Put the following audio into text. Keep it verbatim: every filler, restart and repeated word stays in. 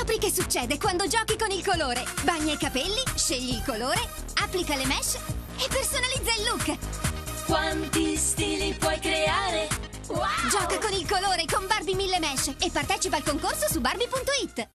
Scopri che succede quando giochi con il colore. Bagna i capelli, scegli il colore, applica le mesh e personalizza il look. Quanti stili puoi creare? Wow! Gioca con il colore con Barbie mille mesh e partecipa al concorso su Barbie punto it.